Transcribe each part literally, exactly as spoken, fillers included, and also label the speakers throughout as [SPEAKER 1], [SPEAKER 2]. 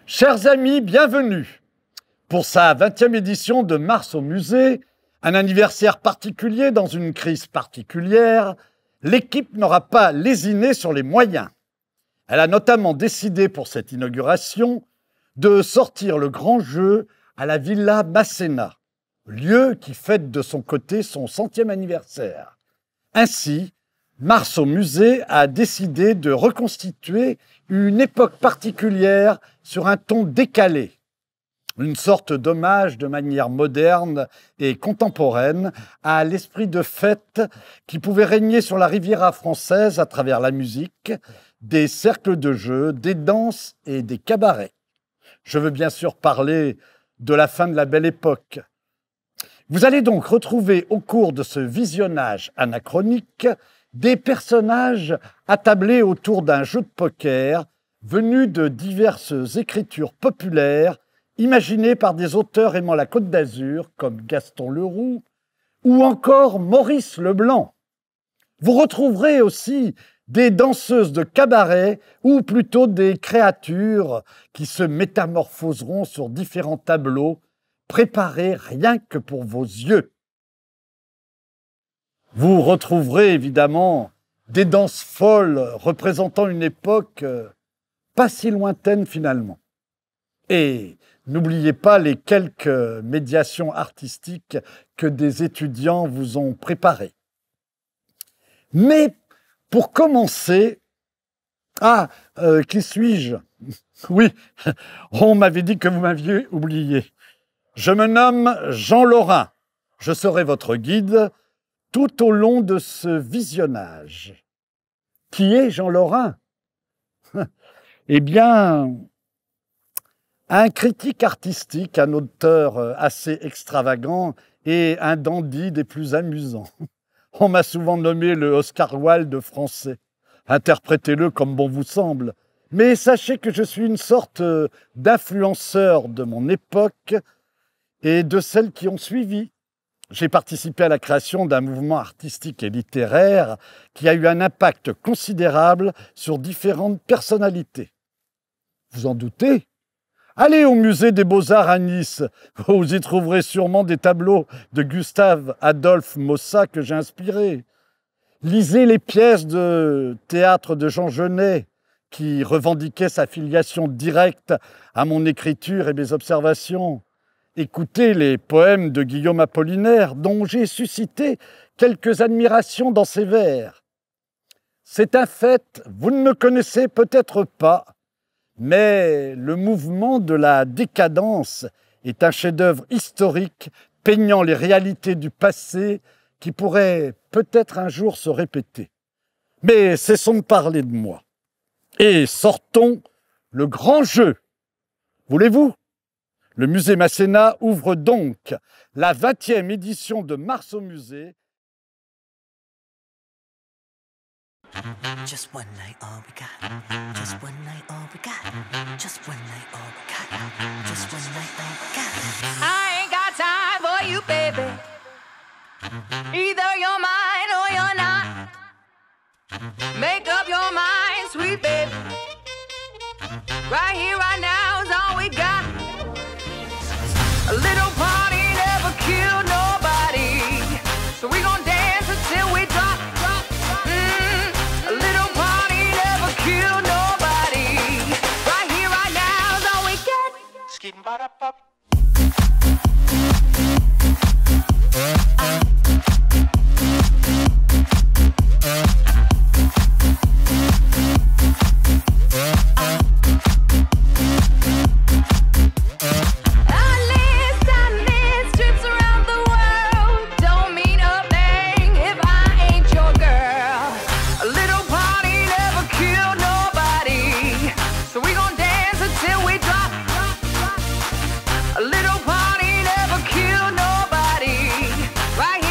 [SPEAKER 1] Chers amis, bienvenue pour sa vingtième édition de Mars au musée, un anniversaire particulier dans une crise particulière. L'équipe n'aura pas lésiné sur les moyens. Elle a notamment décidé pour cette inauguration de sortir le grand jeu à la Villa Masséna, lieu qui fête de son côté son centième anniversaire. Ainsi, Mars au musée a décidé de reconstituer une époque particulière sur un ton décalé. Une sorte d'hommage de manière moderne et contemporaine à l'esprit de fête qui pouvait régner sur la Riviera française à travers la musique, des cercles de jeux, des danses et des cabarets. Je veux bien sûr parler de la fin de la Belle Époque. Vous allez donc retrouver au cours de ce visionnage anachronique des personnages attablés autour d'un jeu de poker venus de diverses écritures populaires imaginées par des auteurs aimant la Côte d'Azur comme Gaston Leroux ou encore Maurice Leblanc. Vous retrouverez aussi des danseuses de cabaret ou plutôt des créatures qui se métamorphoseront sur différents tableaux préparés rien que pour vos yeux. Vous retrouverez évidemment des danses folles représentant une époque pas si lointaine finalement. Et n'oubliez pas les quelques médiations artistiques que des étudiants vous ont préparées. Mais pour commencer... Ah, euh, qui suis-je? Oui, on m'avait dit que vous m'aviez oublié. Je me nomme Jean Laurin. Je serai votre guide tout au long de ce visionnage. Qui est Jean Laurin? Eh bien, un critique artistique, un auteur assez extravagant et un dandy des plus amusants. On m'a souvent nommé le Oscar Wilde français. Interprétez-le comme bon vous semble. Mais sachez que je suis une sorte d'influenceur de mon époque et de celles qui ont suivi. J'ai participé à la création d'un mouvement artistique et littéraire qui a eu un impact considérable sur différentes personnalités. Vous en doutez? Allez au musée des Beaux-Arts à Nice, vous y trouverez sûrement des tableaux de Gustave Adolphe Mossa que j'ai inspirés. Lisez les pièces de théâtre de Jean Genet, qui revendiquait sa filiation directe à mon écriture et mes observations. Écoutez les poèmes de Guillaume Apollinaire, dont j'ai suscité quelques admirations dans ses vers. C'est un fait, vous ne le connaissez peut-être pas, mais le mouvement de la décadence est un chef-d'œuvre historique peignant les réalités du passé qui pourrait peut-être un jour se répéter. Mais cessons de parler de moi. Et sortons le grand jeu. Voulez-vous? Le musée Masséna ouvre donc la vingtième édition de Mars au musée.
[SPEAKER 2] Just one night, all we got. Just one night, all we got. Just one night, all we got. Just one night, all we got. I ain't got time for you, baby. Either you're mine or you're not. Make up your mind, sweet baby. Right here, right now is all we got. A little party never killed nobody, so we gon' dance until we drop, drop, drop. Mm, a little party never killed nobody. Right here, right now is all we get. Skidding ba da pop. Right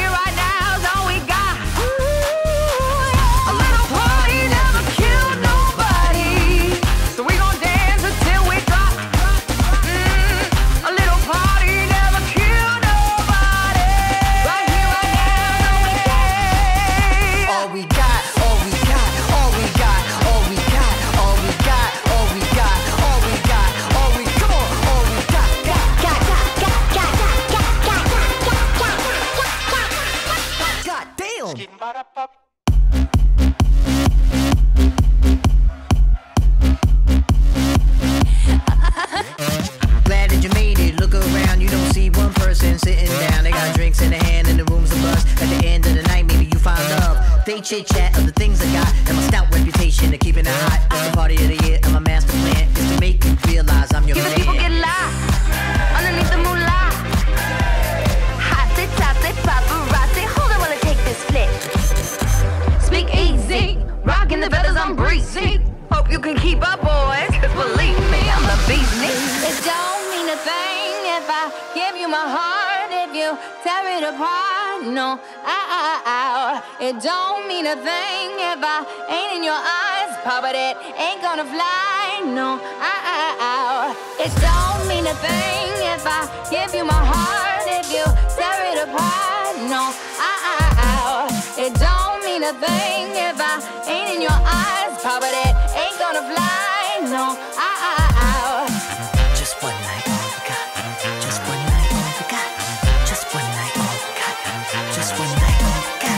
[SPEAKER 3] chit chat of the things I got and my stout reputation of keeping it hot. It's the party of the year and my master plan is to make you realize I'm your
[SPEAKER 2] Give
[SPEAKER 3] man.
[SPEAKER 2] the people get live underneath the moonlight. Hotty totty paparazzi. Hold on while I take this flick. Speak easy, rocking the feathers, I'm breezy. Hope you can keep up, boys, cause believe me, I'm the bee's knees. It don't mean a thing if I give you my heart, if you tear it apart. No, ow, ow, ow. It don't mean a thing if I ain't in your eyes, Papa, that ain't gonna fly. No, ow, ow, ow. It don't mean a thing if I give you my heart, if you tear it apart. No, ow, ow, ow. It don't mean a thing if I ain't in your eyes, Papa, that ain't gonna fly. No, ow, ow, ow.
[SPEAKER 3] Just one night, all we got. Just one night, all we got. Just one night, all we got. Just one night, all we got.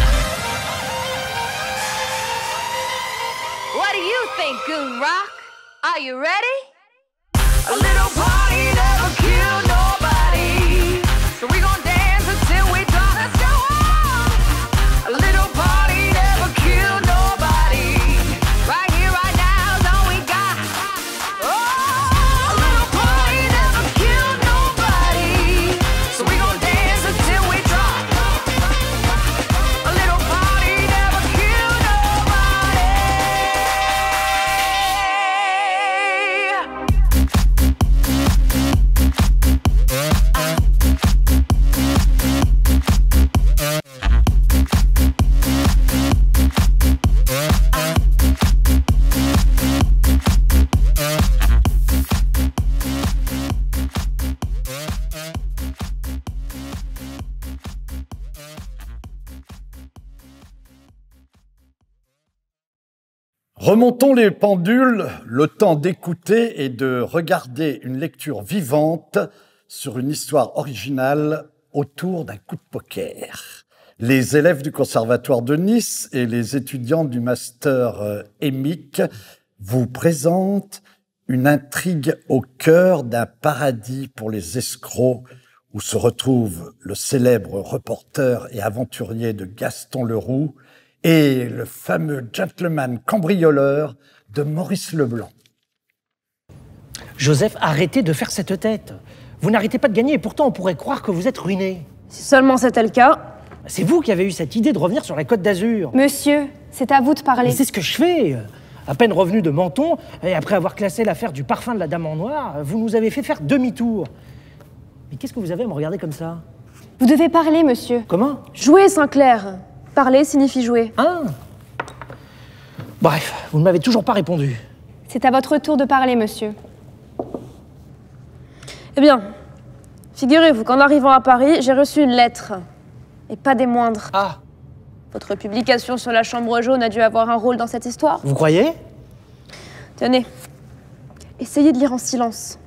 [SPEAKER 2] What do you think, Goon Rock? Are you ready? A little party never killed nobody, so we gon' dance until we drop. Let's go on. A little party never killed nobody. Right here, right now is all we got. Oh, a little party never killed nobody, so we gon' dance until we drop. A little party never killed nobody.
[SPEAKER 1] Remontons les pendules, le temps d'écouter et de regarder une lecture vivante sur une histoire originale autour d'un coup de poker. Les élèves du Conservatoire de Nice et les étudiants du master euh, E M I C vous présentent une intrigue au cœur d'un paradis pour les escrocs où se retrouve le célèbre reporter et aventurier de Gaston Leroux et le fameux gentleman cambrioleur de Maurice Leblanc.
[SPEAKER 4] Joseph, arrêtez de faire cette tête. Vous n'arrêtez pas de gagner et pourtant on pourrait croire que vous êtes ruiné.
[SPEAKER 5] Si seulement c'était le cas.
[SPEAKER 4] C'est vous qui avez eu cette idée de revenir sur la Côte d'Azur.
[SPEAKER 5] Monsieur, c'est à vous de parler.
[SPEAKER 4] Mais c'est ce que je fais. À peine revenu de Menton, et après avoir classé l'affaire du parfum de la Dame en Noir, vous nous avez fait faire demi-tour. Mais qu'est-ce que vous avez à me regarder comme ça?
[SPEAKER 5] Vous devez parler, monsieur.
[SPEAKER 4] Comment?
[SPEAKER 5] Jouer, Sinclair. Parler signifie jouer.
[SPEAKER 4] Ah. Bref, vous ne m'avez toujours pas répondu.
[SPEAKER 5] C'est à votre tour de parler, monsieur. Eh bien, figurez-vous qu'en arrivant à Paris, j'ai reçu une lettre. Et pas des moindres.
[SPEAKER 4] Ah.
[SPEAKER 5] Votre publication sur la Chambre jaune a dû avoir un rôle dans cette histoire.
[SPEAKER 4] Vous croyez?
[SPEAKER 5] Tenez, essayez de lire en silence.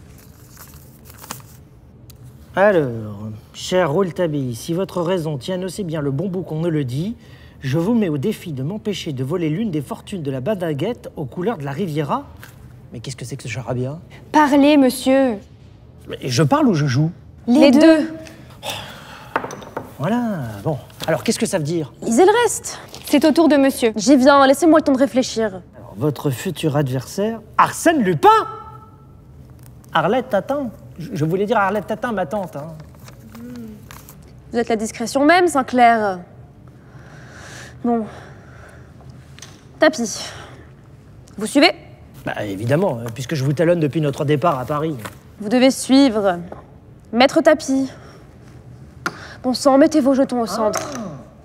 [SPEAKER 4] Alors, cher Rouletabille, si votre raison tient aussi bien le bon bout qu'on ne le dit, je vous mets au défi de m'empêcher de voler l'une des fortunes de la Badaguette aux couleurs de la Riviera. Mais qu'est-ce que c'est que ce charabia?
[SPEAKER 5] Parlez, monsieur.
[SPEAKER 4] Mais je parle ou je joue?
[SPEAKER 5] Les, Les deux. deux.
[SPEAKER 4] Voilà, bon. Alors, qu'est-ce que ça veut dire?
[SPEAKER 5] Lisez le reste. C'est au tour de monsieur. J'y viens, laissez-moi le temps de réfléchir.
[SPEAKER 4] Alors, votre futur adversaire, Arsène Lupin? Arlette Tatin? Je voulais dire Arlette Tatin, ma tante. Hein.
[SPEAKER 5] Vous êtes la discrétion même, Sinclair. Bon. Tapis. Vous suivez?
[SPEAKER 4] Bah, évidemment, puisque je vous talonne depuis notre départ à Paris.
[SPEAKER 5] Vous devez suivre. Maître Tapis. Bon sang, mettez vos jetons au centre. Ah.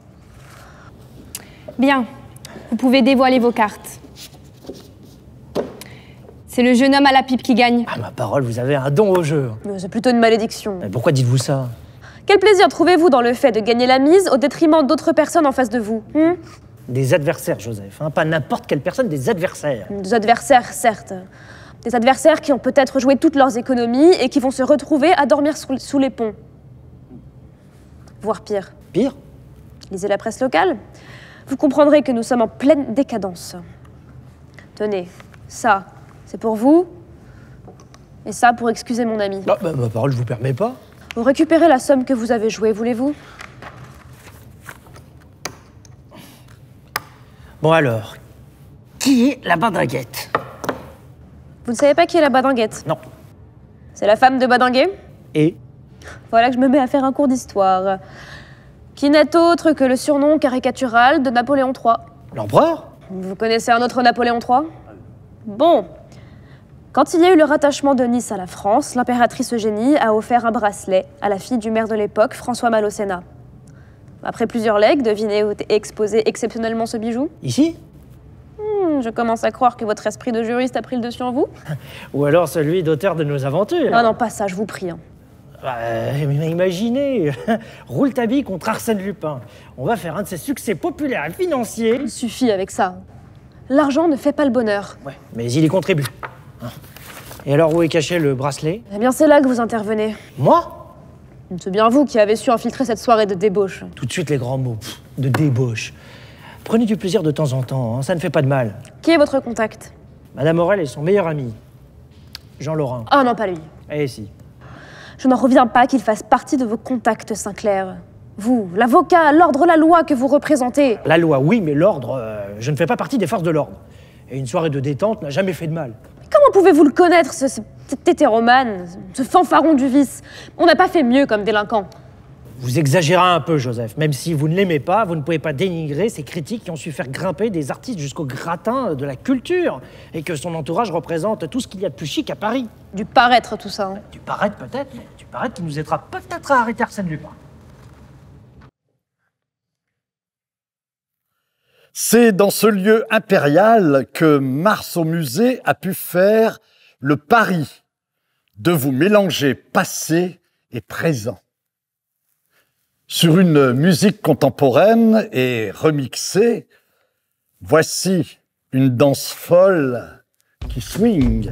[SPEAKER 5] Bien. Vous pouvez dévoiler vos cartes. C'est le jeune homme à la pipe qui gagne.
[SPEAKER 4] Ah, ma parole, vous avez un don au jeu.
[SPEAKER 5] C'est plutôt une malédiction.
[SPEAKER 4] Mais pourquoi dites-vous ça?
[SPEAKER 5] Quel plaisir trouvez-vous dans le fait de gagner la mise au détriment d'autres personnes en face de vous? hmm
[SPEAKER 4] Des adversaires, Joseph. Hein, pas n'importe quelle personne, des adversaires.
[SPEAKER 5] Des adversaires, certes. Des adversaires qui ont peut-être joué toutes leurs économies et qui vont se retrouver à dormir sous, sous les ponts. Voire pire.
[SPEAKER 4] Pire?
[SPEAKER 5] Lisez la presse locale. Vous comprendrez que nous sommes en pleine décadence. Tenez, ça, c'est pour vous. Et ça, pour excuser mon ami.
[SPEAKER 4] Ah, bah, ma parole, je vous permets pas.
[SPEAKER 5] Vous récupérez la somme que vous avez jouée, voulez-vous?
[SPEAKER 4] Bon alors, qui est la badinguette?
[SPEAKER 5] Vous ne savez pas qui est la badinguette?
[SPEAKER 4] Non.
[SPEAKER 5] C'est la femme de Badinguet?
[SPEAKER 4] Et?
[SPEAKER 5] Voilà que je me mets à faire un cours d'histoire. Qui n'est autre que le surnom caricatural de Napoléon trois.
[SPEAKER 4] L'empereur?
[SPEAKER 5] Vous connaissez un autre Napoléon trois? Bon. Quand il y a eu le rattachement de Nice à la France, l'impératrice Eugénie a offert un bracelet à la fille du maire de l'époque, François Mal au Sénat. Après plusieurs legs, devinez où est exposé exceptionnellement ce bijou?
[SPEAKER 4] Ici?
[SPEAKER 5] Hmm, je commence à croire que votre esprit de juriste a pris le dessus en vous.
[SPEAKER 4] Ou alors celui d'auteur de nos aventures?
[SPEAKER 5] Non, non, pas ça, je vous prie. Hein.
[SPEAKER 4] Bah, mais imaginez, Rouletabille contre Arsène Lupin. On va faire un de ses succès populaires et financiers.
[SPEAKER 5] Il suffit avec ça. L'argent ne fait pas le bonheur.
[SPEAKER 4] Ouais, mais il y contribue. Et alors, où est caché le bracelet?
[SPEAKER 5] Eh bien, c'est là que vous intervenez.
[SPEAKER 4] Moi?
[SPEAKER 5] C'est bien vous qui avez su infiltrer cette soirée de débauche.
[SPEAKER 4] Tout de suite les grands mots, pff, de débauche. Prenez du plaisir de temps en temps, hein, ça ne fait pas de mal.
[SPEAKER 5] Qui est votre contact?
[SPEAKER 4] Madame Aurel et son meilleur ami, Jean Laurin.
[SPEAKER 5] Oh non, pas lui.
[SPEAKER 4] Eh si.
[SPEAKER 5] Je n'en reviens pas qu'il fasse partie de vos contacts, Sinclair. Vous, l'avocat, l'ordre, la loi que vous représentez.
[SPEAKER 4] La loi, oui, mais l'ordre, euh, je ne fais pas partie des forces de l'ordre. Et une soirée de détente n'a jamais fait de mal.
[SPEAKER 5] Comment pouvez-vous le connaître, ce, ce, cet hétéromane, ce fanfaron du vice? On n'a pas fait mieux comme délinquant.
[SPEAKER 4] Vous exagérez un peu, Joseph. Même si vous ne l'aimez pas, vous ne pouvez pas dénigrer ces critiques qui ont su faire grimper des artistes jusqu'au gratin de la culture et que son entourage représente tout ce qu'il y a de plus chic à Paris.
[SPEAKER 5] Du paraître, tout ça. Hein.
[SPEAKER 4] Du paraître peut-être, mais du paraître qui nous aidera peut-être à arrêter Arsène Lupin.
[SPEAKER 1] C'est dans ce lieu impérial que Mars au musée a pu faire le pari de vous mélanger passé et présent. Sur une musique contemporaine et remixée, voici une danse folle qui swing.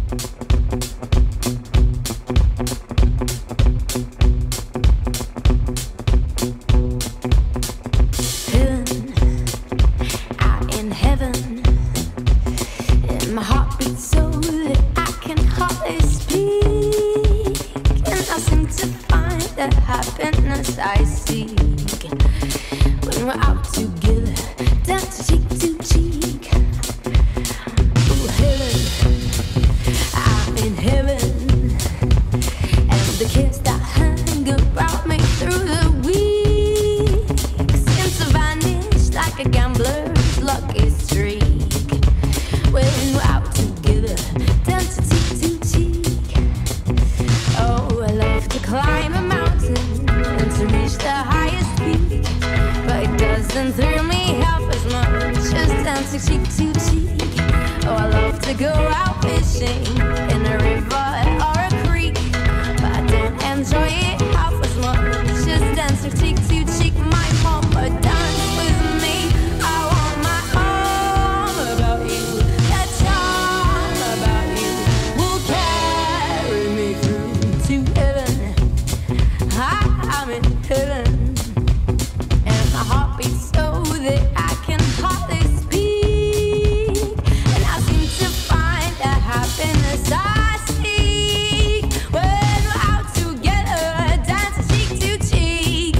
[SPEAKER 6] Happiness I seek when we're out together, dance cheek to cheek. Ooh, heaven, I'm in heaven, and the kids that hang around me through the weeks seem to vanish like a gambler's lucky streak. When we're out together, dance cheek to cheek. Oh, I love to climb a mountain and to reach the highest peak, but it doesn't thrill me half as much as dancing cheek to cheek. Oh, I love to go out fishing in a river or a creek, but I don't enjoy it half as much as dancing cheek to cheek. My mama dance with me. I want my arm about you, that charm about you will carry me through to heaven. I'm in heaven, and my heart beats so that I can hardly speak. And I seem to find the happiness I seek when we're out together, dancing cheek to cheek.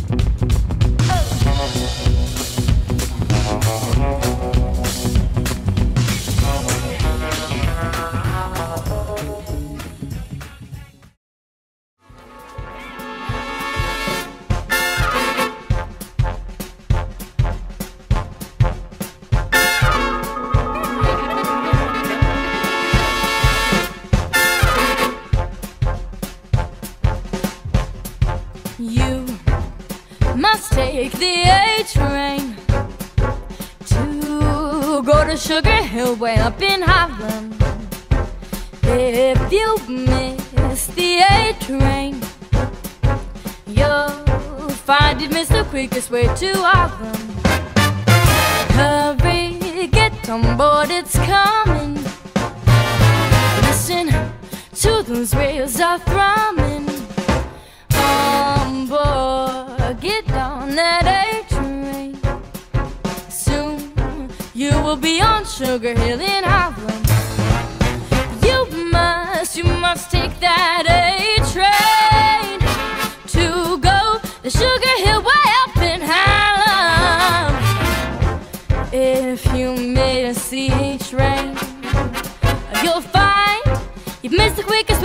[SPEAKER 6] Oh. You must take the A train to go to Sugar Hill way up in Harlem. If you miss the A train, you'll find it missed the quickest way to Harlem. Hurry, get on board, it's coming. Listen to those wheels are thrumming. On board, get on that A train. Soon you will be on Sugar Hill in Harlem. You must, you must take that A train to go to Sugar Hill way up in Harlem. If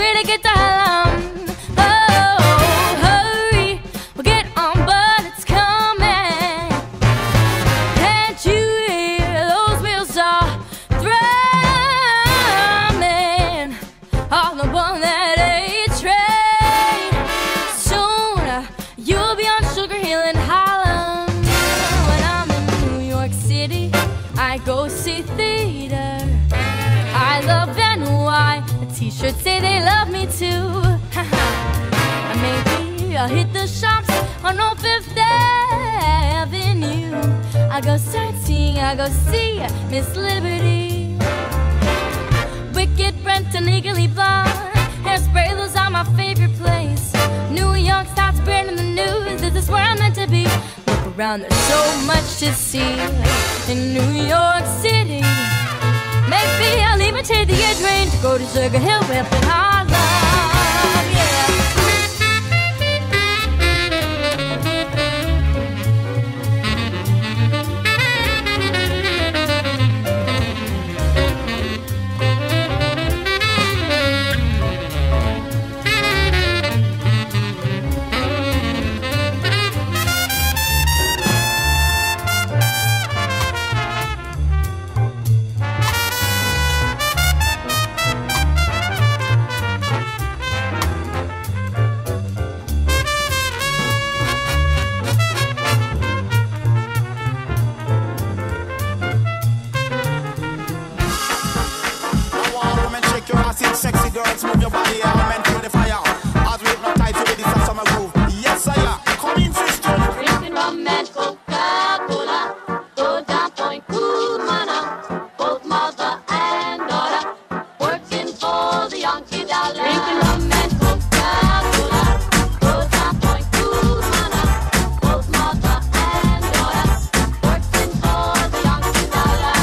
[SPEAKER 6] way to get to Harlem. Oh, hurry, we'll get on, but it's coming. Can't you hear those wheels are thrumming all upon that A train? Soon you'll be on Sugar Hill in Harlem. When I'm in New York City, I go see theater. I love N Y. The t-shirts say they love me too. And maybe I'll hit the shops on Old Fifth Avenue. I go sightseeing, I go see Miss Liberty. Wicked Brent and Legally Blonde, Hairspray, those are my favorite place. New York starts burning the news. This is where I'm meant to be. Look around, there's so much to see in New York City. Maybe I'll even take the air train to go to Sugar Hill up in Harlem. Yeah.
[SPEAKER 7] Sexy girls, move your body, element to the fire. As we hypnotize you with this summer groove. Yes, I am. Come in, sister.
[SPEAKER 6] Drinking rum and Coca-Cola, go down Point Kumana, both mother and daughter, working for the Yankee dollar. Drinking rum and Coca-Cola, go down Point Kumana, both mother and daughter, working for the Yankee dollar.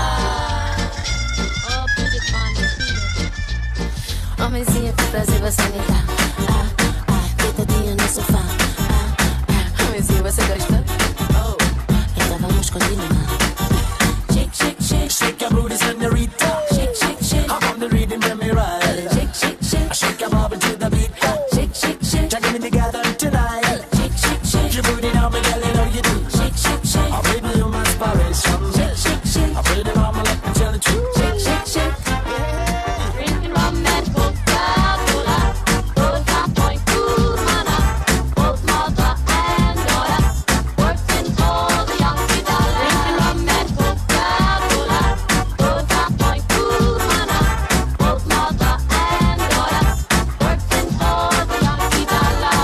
[SPEAKER 6] Oh, pretty fun to see. Homenzinha que prazer você me dá. Ah, ah, deitadinha no sofá. Ah, ah, homenzinha, você gosta? Oh, então vamos continuar. Shake, shake, shake.
[SPEAKER 8] Shake your booty, senorita.
[SPEAKER 6] Shake, shake, shake.
[SPEAKER 8] I'm on the rhythm, let me ride.
[SPEAKER 6] Shake, shake, shake.
[SPEAKER 8] I shake your bobbin to the beat.
[SPEAKER 6] Shake, shake, shake.
[SPEAKER 8] Try get me together tonight.
[SPEAKER 6] Shake, shake, shake.
[SPEAKER 8] Your booty on me, girl, you know you do.
[SPEAKER 6] Shake, shake, shake.
[SPEAKER 8] I read you my inspiration.
[SPEAKER 6] Shake, shake, shake.
[SPEAKER 8] I read it on my let me tell the truth.
[SPEAKER 6] Shake, shake, shake. Drinking rum and Coca-Cola, go down Point Kumana, both mother and daughter, working for the Yankee dollar. Drinking rum and Coca-Cola, go down Point Kumana, both mother and daughter, working for the Yankee dollar.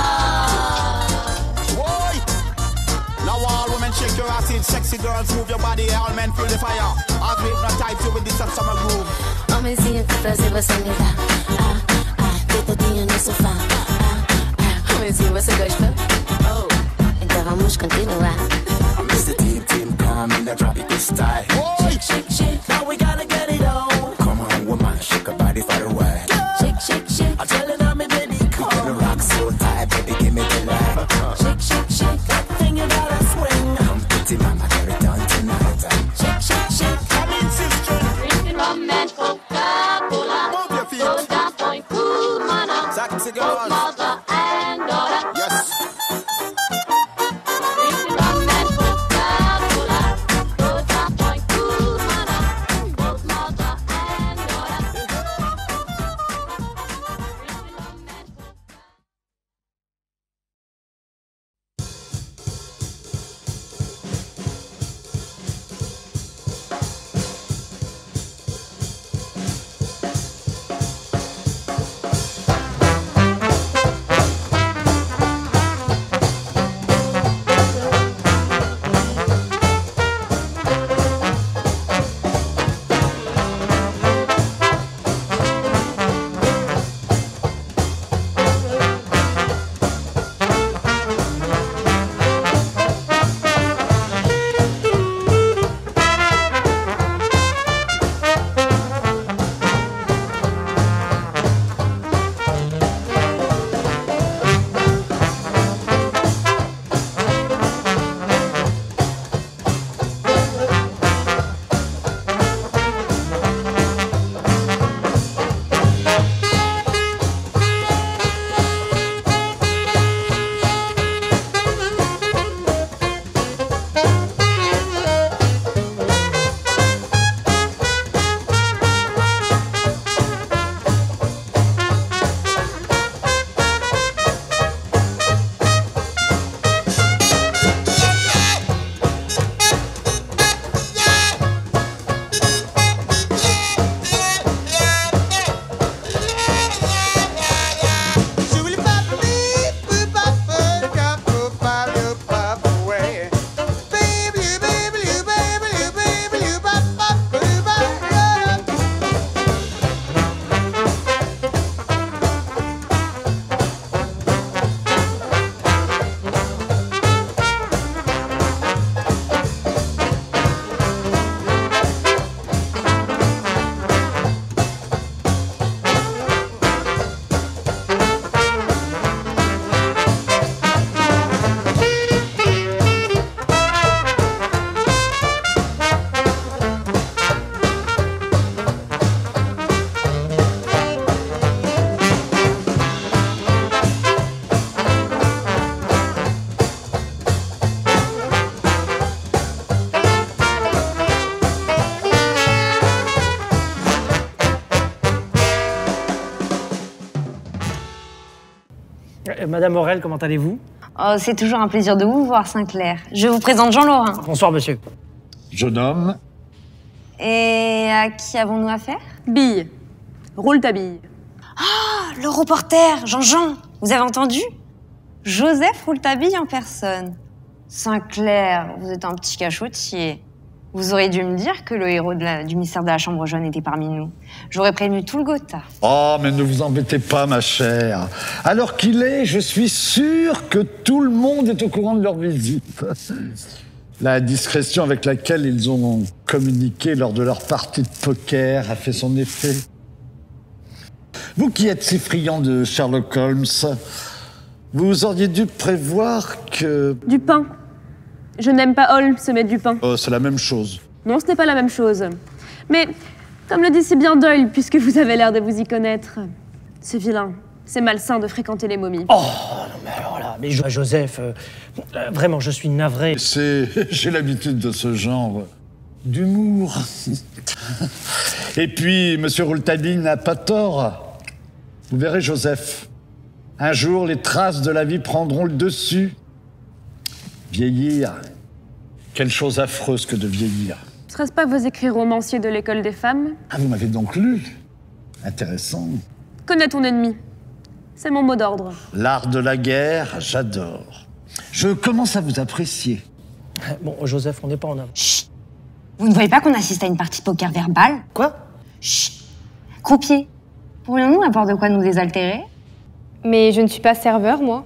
[SPEAKER 7] Boy. Now all women shake your ass in. Sexy girls, move your body, all men feel the fire. As we hypnotize you with this summer groove.
[SPEAKER 6] Homenzinha, que prazer você me dá. Ah, ah, deitadinha no sofá. Ah, ah, homenzinho, você gosta? Oh, então vamos continuar.
[SPEAKER 8] Mister Team Team, come in the tropical style.
[SPEAKER 6] Shake, shake, shake.
[SPEAKER 8] Now we gotta get it on. Come on, woman, shake your body for a while.
[SPEAKER 6] Shake, shake, shake.
[SPEAKER 8] I'm telling her, me baby, come. The rock so tight, baby, give me the light.
[SPEAKER 6] Shake, shake, shake.
[SPEAKER 8] That thing you gotta swing. Come, pretty mama, get it done tonight.
[SPEAKER 6] Shake, shake, shake.
[SPEAKER 7] Come in, sister.
[SPEAKER 6] Drinking rum and Coca-Cola,
[SPEAKER 7] Move your feet.
[SPEAKER 6] go down Point Kumana,
[SPEAKER 7] Sexy
[SPEAKER 6] both
[SPEAKER 7] girls.
[SPEAKER 6] mother and daughter.
[SPEAKER 7] Yes.
[SPEAKER 6] Drinking rum and Coca-Cola, go down Point Kumana, both mother and daughter. Drinking rum and
[SPEAKER 4] Euh, Madame Aurel, comment allez-vous?
[SPEAKER 9] Oh, c'est toujours un plaisir de vous voir, Sinclair. Je vous présente Jean Laurin.
[SPEAKER 4] Bonsoir, monsieur.
[SPEAKER 1] Jeune homme.
[SPEAKER 9] Et à qui avons-nous affaire?
[SPEAKER 5] Bille. Roule ta bille.
[SPEAKER 9] Ah, le reporter, Jean-Jean. Vous avez entendu? Joseph Rouletabille en personne. Sinclair, vous êtes un petit cachotier. Vous auriez dû me dire que le héros de la- du mystère de la chambre jaune était parmi nous. J'aurais prévenu tout le Gotha.
[SPEAKER 1] Oh, mais ne vous embêtez pas, ma chère. Alors qu'il est, je suis sûr que tout le monde est au courant de leur visite. La discrétion avec laquelle ils ont communiqué lors de leur partie de poker a fait son effet. Vous qui êtes si friand de Sherlock Holmes, vous auriez dû prévoir que...
[SPEAKER 5] Du pain. Je n'aime pas Holmes, mais du pain.
[SPEAKER 1] Oh, c'est la même chose.
[SPEAKER 5] Non, ce n'est pas la même chose. Mais, comme le dit si bien Doyle, puisque vous avez l'air de vous y connaître, c'est vilain, c'est malsain de fréquenter les momies.
[SPEAKER 4] Oh, non, mais alors là, mais Jo- Joseph, euh, euh, vraiment, je suis navré.
[SPEAKER 1] C'est... J'ai l'habitude de ce genre d'humour. Et puis, Monsieur Rouletabille n'a pas tort. Vous verrez, Joseph, un jour, les traces de la vie prendront le dessus. Vieillir, quelle chose affreuse que de vieillir.
[SPEAKER 5] Serait-ce pas vos écrits romanciers de l'école des femmes?
[SPEAKER 1] Ah, vous m'avez donc lu? Intéressant.
[SPEAKER 5] Connais ton ennemi. C'est mon mot d'ordre.
[SPEAKER 1] L'art de la guerre, j'adore. Je commence à vous apprécier.
[SPEAKER 4] Bon, Joseph, on n'est pas en avant.
[SPEAKER 9] Chut. Vous ne voyez pas qu'on assiste à une partie de poker verbale?
[SPEAKER 4] Quoi?
[SPEAKER 9] Chut. Croupier, pourrions-nous avoir de quoi nous désaltérer?
[SPEAKER 10] Mais je ne suis pas serveur, moi.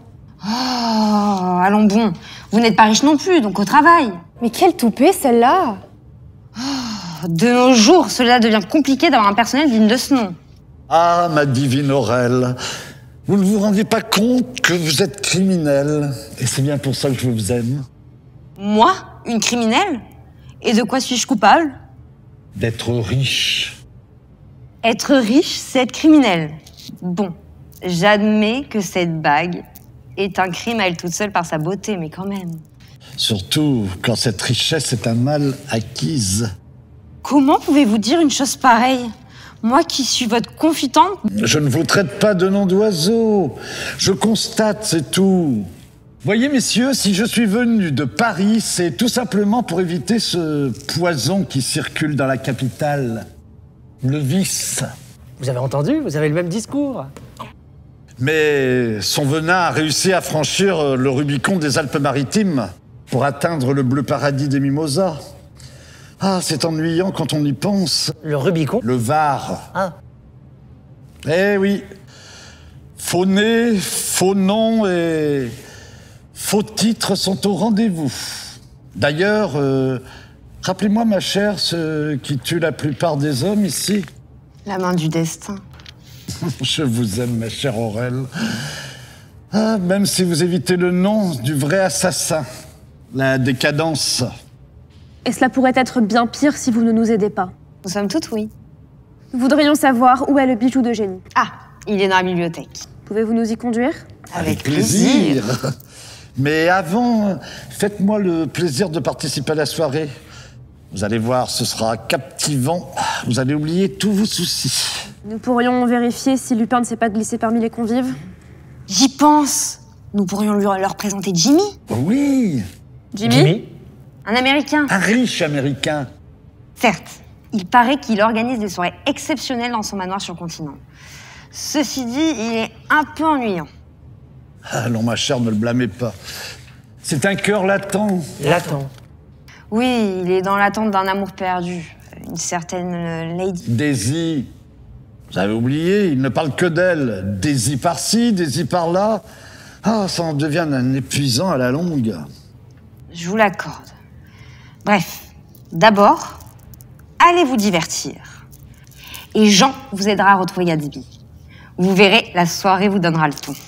[SPEAKER 9] Oh, allons bon. Vous n'êtes pas riche non plus, donc au travail.
[SPEAKER 10] Mais quelle toupée, celle-là!
[SPEAKER 9] De nos jours, cela devient compliqué d'avoir un personnel digne de ce nom.
[SPEAKER 1] Ah, ma divine Aurel, vous ne vous rendez pas compte que vous êtes criminel. Et c'est bien pour ça que je vous aime.
[SPEAKER 9] Moi, une criminelle? Et de quoi suis-je coupable?
[SPEAKER 1] D'être riche.
[SPEAKER 9] Être riche, c'est être criminel. Bon, j'admets que cette bague est un crime à elle toute seule par sa beauté, mais quand même.
[SPEAKER 1] Surtout quand cette richesse est un mal acquise.
[SPEAKER 9] Comment pouvez-vous dire une chose pareille? Moi qui suis votre confidente?
[SPEAKER 1] Je ne vous traite pas de nom d'oiseau. Je constate, c'est tout. Voyez, messieurs, si je suis venu de Paris, c'est tout simplement pour éviter ce poison qui circule dans la capitale. Le vice.
[SPEAKER 4] Vous avez entendu? Vous avez le même discours.
[SPEAKER 1] Mais son venin a réussi à franchir le Rubicon des Alpes-Maritimes pour atteindre le bleu paradis des mimosas. Ah, c'est ennuyant quand on y pense.
[SPEAKER 4] Le Rubicon?
[SPEAKER 1] Le Var.
[SPEAKER 4] Ah.
[SPEAKER 1] Eh oui. Faux nez, faux nom et faux titres sont au rendez-vous. D'ailleurs, euh, rappelez-moi, ma chère, ce qui tue la plupart des hommes ici.
[SPEAKER 9] La main du destin.
[SPEAKER 1] Je vous aime, ma chère Aurel. Ah, même si vous évitez le nom du vrai assassin, la décadence.
[SPEAKER 5] Et cela pourrait être bien pire si vous ne nous aidez pas.
[SPEAKER 9] Nous sommes toutes oui.
[SPEAKER 5] Nous voudrions savoir où est le bijou de génie.
[SPEAKER 9] Ah, il est dans la bibliothèque.
[SPEAKER 5] Pouvez-vous nous y conduire?
[SPEAKER 9] Avec plaisir.
[SPEAKER 1] Mais avant, faites-moi le plaisir de participer à la soirée. Vous allez voir, ce sera captivant. Vous allez oublier tous vos soucis.
[SPEAKER 5] Nous pourrions vérifier si Lupin ne s'est pas glissé parmi les convives.
[SPEAKER 9] J'y pense. Nous pourrions lui leur présenter Jimmy.
[SPEAKER 1] Oui,
[SPEAKER 5] Jimmy,
[SPEAKER 4] Jimmy?
[SPEAKER 9] Un Américain.
[SPEAKER 1] un riche Américain.
[SPEAKER 9] Certes, il paraît qu'il organise des soirées exceptionnelles dans son manoir sur le continent. Ceci dit, il est un peu ennuyant.
[SPEAKER 1] Ah non, ma chère, ne le blâmez pas. C'est un cœur latent.
[SPEAKER 4] Latent.
[SPEAKER 9] Oui, il est dans l'attente d'un amour perdu. Une certaine euh, lady.
[SPEAKER 1] Daisy. Vous avez oublié, il ne parle que d'elle. Daisy par-ci, Daisy par-là. Ah, ça en devient un épuisant à la longue.
[SPEAKER 9] Je vous l'accorde. Bref, d'abord, allez vous divertir. Et Jean vous aidera à retrouver Gatsby. Vous verrez, la soirée vous donnera le ton.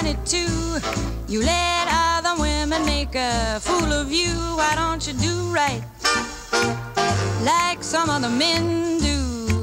[SPEAKER 6] money too. You let other women make a fool of you. Why don't you do right like some other men do?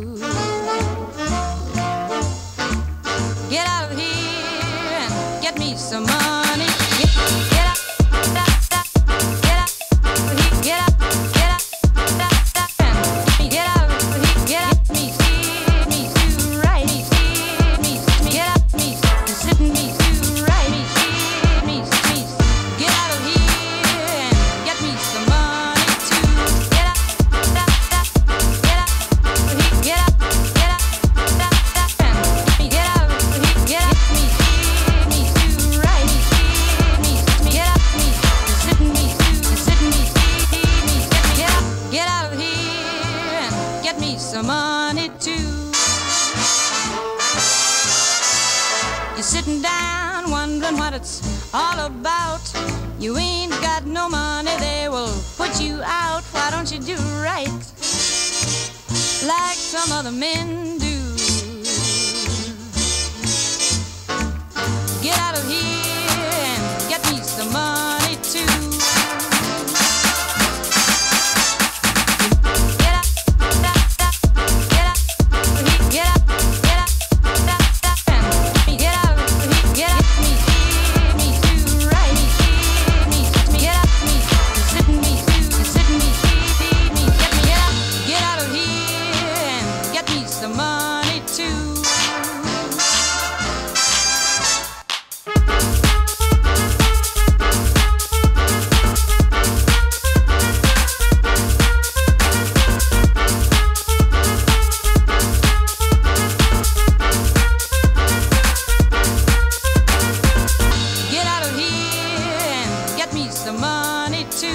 [SPEAKER 6] Get out of here and get me some money. Get, get out, get out, get out, get out, get out, and get out of here, get out, me, see me, do right, me, see me, me, get out, me, sit me, do right, me, see me, me, get out of here and get me some money too. Get out, get out, get out, get out, get out, and get out of here, get out, me, see me, do right, me, see me, me, get out, me, sit me, do, sit me, see me, get out, get out of here and get me some money too. You're sitting down wondering what it's all about. You ain't got no money, they will put you out. Why don't you do right like some other men do? Get out of here and get me some money too. Get out, get out, get out, get out, get out, and get out, get out, me, see me, do right, me, see me, me, get out, me, sit me, do, sit me, see me, get me, get out, get out of here and get me some money too. Get out of here and get me some money too.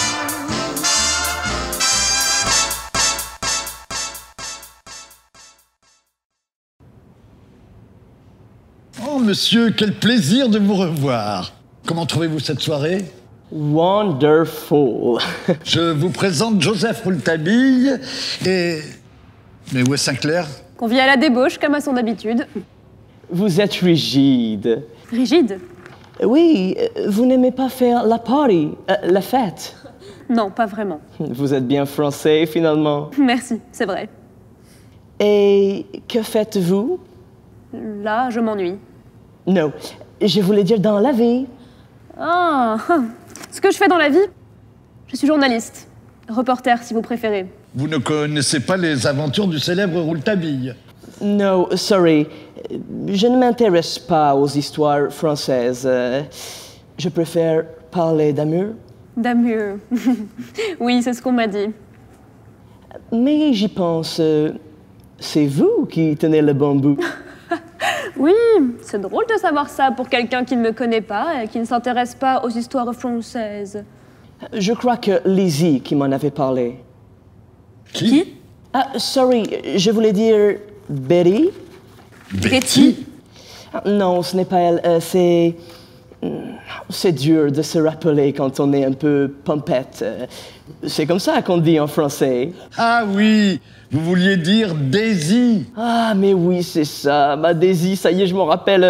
[SPEAKER 1] Oh, monsieur, quel plaisir de vous revoir. Comment trouvez-vous cette soirée?
[SPEAKER 11] Wonderful.
[SPEAKER 1] Je vous présente Joseph Rouletabille et... Mais où est Sinclair?
[SPEAKER 5] Qu'on vit à la débauche, comme à son habitude.
[SPEAKER 11] Vous êtes rigide.
[SPEAKER 5] Rigide?
[SPEAKER 11] Oui, euh, vous n'aimez pas faire la party, euh, la fête.
[SPEAKER 5] Non, pas vraiment.
[SPEAKER 11] Vous êtes bien français, finalement.
[SPEAKER 5] Merci, c'est vrai.
[SPEAKER 11] Et que faites-vous?
[SPEAKER 5] Là, je m'ennuie.
[SPEAKER 11] Non, je voulais dire dans la vie.
[SPEAKER 5] Ah, ce que je fais dans la vie, je suis journaliste. Reporter, si vous préférez.
[SPEAKER 1] Vous ne connaissez pas les aventures du célèbre Rouletabille?
[SPEAKER 11] No, sorry. Je ne m'intéresse pas aux histoires françaises. Euh, Je préfère parler d'amour.
[SPEAKER 5] D'amour. Oui, c'est ce qu'on m'a dit.
[SPEAKER 11] Mais j'y pense. euh, C'est vous qui tenez le bambou.
[SPEAKER 5] Oui, c'est drôle de savoir ça pour quelqu'un qui ne me connaît pas et qui ne s'intéresse pas aux histoires françaises.
[SPEAKER 11] Je crois que Lizzie qui m'en avait parlé.
[SPEAKER 1] Qui?
[SPEAKER 11] Ah, sorry, je voulais dire Betty.
[SPEAKER 5] Betty?
[SPEAKER 11] Ah, non, ce n'est pas elle. euh, c'est... C'est dur de se rappeler quand on est un peu pompette. Euh, C'est comme ça qu'on dit en français.
[SPEAKER 1] Ah oui, vous vouliez dire Daisy.
[SPEAKER 11] Ah, mais oui, c'est ça. Ma Daisy, ça y est, je m'en rappelle.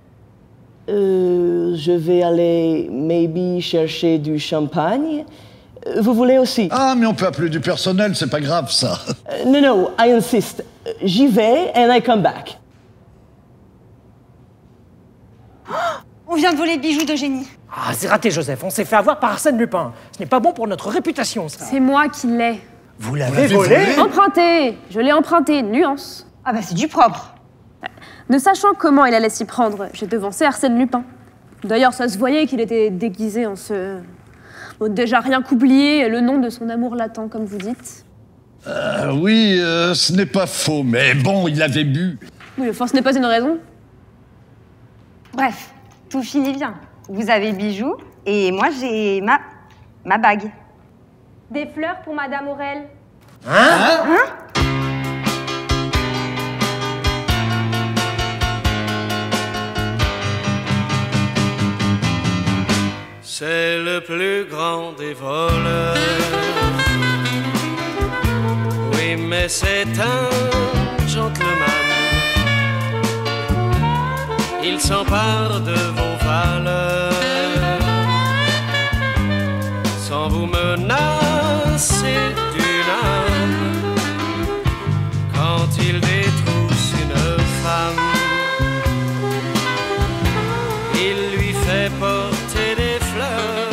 [SPEAKER 11] Euh, je vais aller, maybe, chercher du champagne. Euh, Vous voulez aussi?
[SPEAKER 1] Ah, mais on peut appeler du personnel, c'est pas grave ça.
[SPEAKER 11] Euh, non, non, I insist. Euh, J'y vais and I come back.
[SPEAKER 9] On vient de voler le bijou d'Eugénie.
[SPEAKER 4] Ah, c'est raté, Joseph. On s'est fait avoir par Arsène Lupin. Ce n'est pas bon pour notre réputation, ça.
[SPEAKER 5] C'est moi qui l'ai.
[SPEAKER 4] Vous l'avez
[SPEAKER 1] l'avez
[SPEAKER 4] volé,
[SPEAKER 1] volé
[SPEAKER 5] Emprunté. Je l'ai emprunté, nuance.
[SPEAKER 9] Ah bah c'est du propre.
[SPEAKER 5] Ne sachant comment il allait s'y prendre, j'ai devancé Arsène Lupin. D'ailleurs, ça se voyait qu'il était déguisé en ce... Bon, déjà rien qu'oublier le nom de son amour latent, comme vous dites.
[SPEAKER 1] Euh, oui, euh, ce n'est pas faux, mais bon, il avait bu.
[SPEAKER 5] Oui, enfin, ce n'est pas une raison.
[SPEAKER 9] Bref, tout finit bien. Vous avez le bijou et moi j'ai ma... ma bague.
[SPEAKER 5] Des fleurs pour Madame Aurel.
[SPEAKER 12] C'est le plus grand des voleurs. Oui, mais c'est un gentleman. Il s'empare de vos fait porter des fleurs.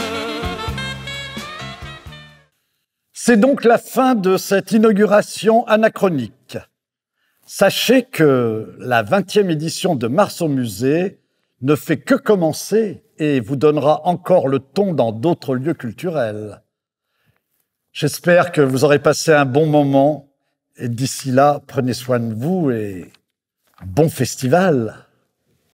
[SPEAKER 1] C'est donc la fin de cette inauguration anachronique. Sachez que la vingtième édition de Mars au musée ne fait que commencer et vous donnera encore le ton dans d'autres lieux culturels. J'espère que vous aurez passé un bon moment et d'ici là, prenez soin de vous et bon festival.